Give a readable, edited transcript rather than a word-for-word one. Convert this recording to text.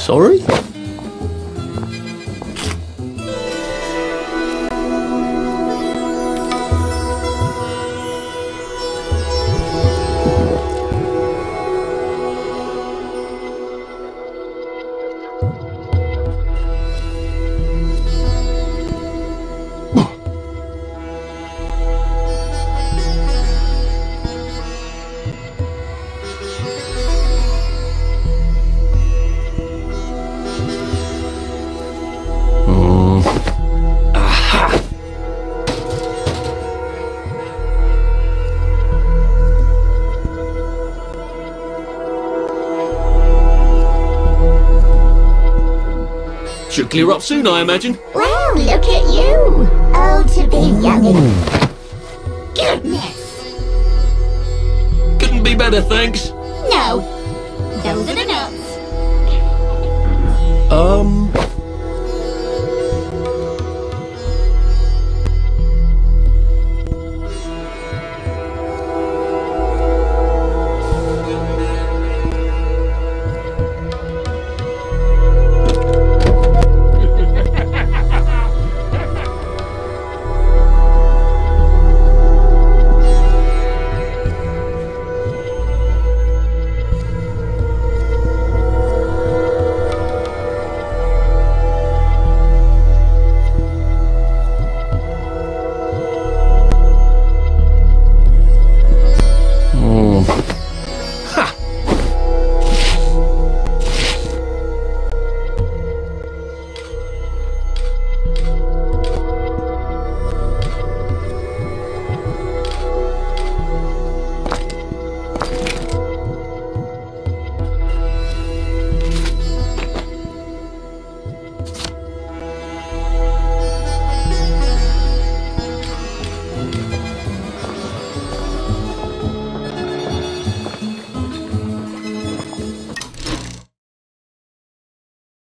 Sorry? Should clear up soon, I imagine. Wow, look at you! Old to be young again. Goodness! Couldn't be better, thanks. No, those are the nuts.